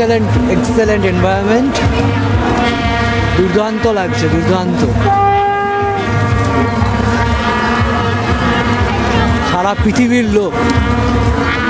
Excellent environment, দুর্দান্ত লাগছে, দুর্দান্ত। সারা পৃথিবীর লোক